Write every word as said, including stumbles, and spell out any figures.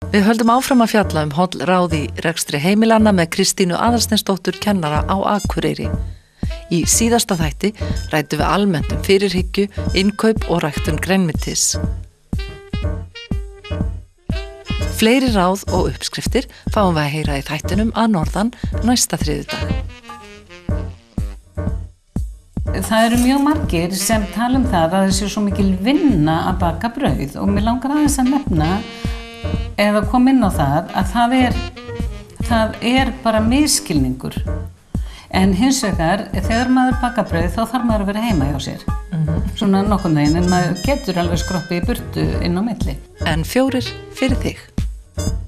Við höldum áfram að fjalla um holl ráð í rekstri heimilanna með Kristínu Aðalsteinsdóttur kennara á Akureyri. Í síðasta þætti ræddum við almennt um fyrirhyggju, innkaup og ræktun grænmetis. Fleiri ráð og uppskriftir fáum við að heyra í þættinum að norðan næsta þriðjudag. Það eru mjög margir sem tala um það að það sé svo mikil vinna að baka brauð og mér langar aðeins að nefna eða kom inn á það að það er, það er bara misskilningur. En hins vegar, þegar maður bakar brauð þá þarf maður að vera heima hjá sér. Mm-hmm. Svona nokkurn veginn, en maður getur alveg skroppið í burtu inn á milli. En fjórir fyrir þig.